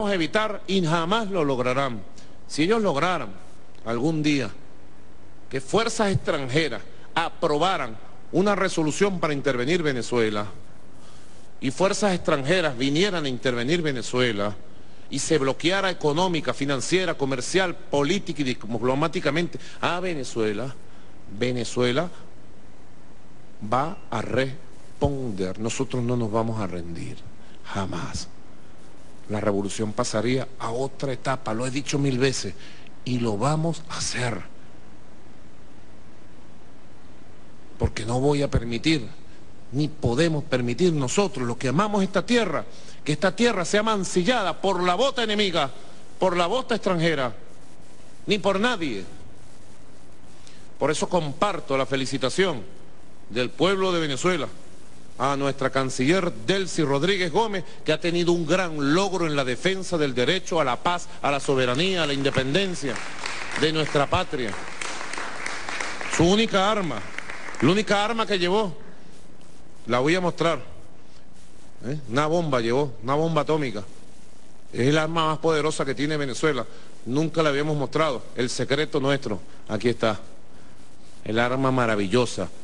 evitar y jamás lo lograrán. Si ellos lograran algún día que fuerzas extranjeras aprobaran una resolución para intervenir Venezuela y fuerzas extranjeras vinieran a intervenir Venezuela y se bloqueara económica, financiera, comercial, política y diplomáticamente a Venezuela, Venezuela va a responder. Nosotros no nos vamos a rendir, jamás. La revolución pasaría a otra etapa, lo he dicho 1000 veces, y lo vamos a hacer. Porque no voy a permitir, ni podemos permitir nosotros, los que amamos esta tierra, que esta tierra sea mancillada por la bota enemiga, por la bota extranjera, ni por nadie. Por eso comparto la felicitación del pueblo de Venezuela a nuestra canciller Delcy Rodríguez Gómez, que ha tenido un gran logro en la defensa del derecho a la paz, a la soberanía, a la independencia de nuestra patria. Su única arma, la única arma que llevó, la voy a mostrar. Una bomba llevó, una bomba atómica. Es el arma más poderosa que tiene Venezuela. Nunca la habíamos mostrado. El secreto nuestro, aquí está. El arma maravillosa